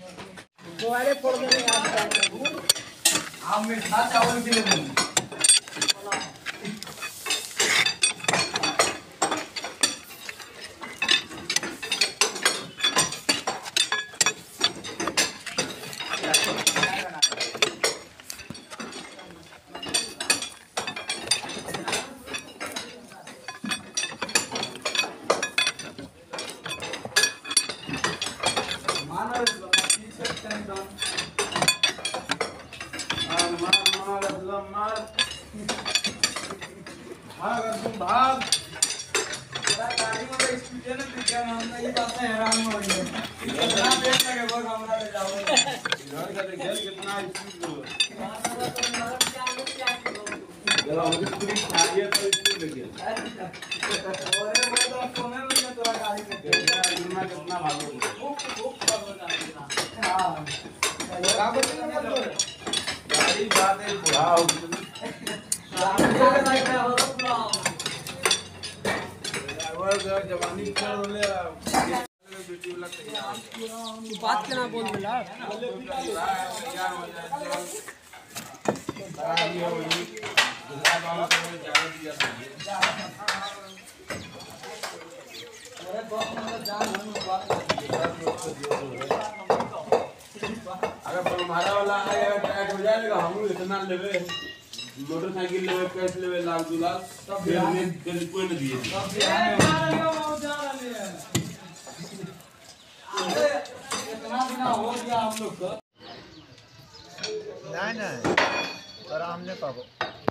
दोबारे फोड़ देंगे आप मीठा चावल के लिए अगर तुम भाग गाड़ी में स्पीड है ना विज्ञान हम ये बात है हैरान हो रही है कितना देर लगे वो हमरा ले जाओगे घर का देखिए कितना स्पीड हो जरा मुझे पूरी चाहिए तो स्पीड लगे अरे वो तो कोने में तोरा गाड़ी के दुनिया कितना भागो खूब भागो हां गाड़ी बात है बुढ़ाओ जवानी बात के ना बोल मिला अगर हमारा वाला आएगा टाइट हो जाएगा हम इतना लेवे मोटरसाइकिल लेवे कैश लेवे लाख 2 लाख तब फिर कोई नहीं दिए इतना बिना हो गया हम लोग का नहीं पर हमने पाबो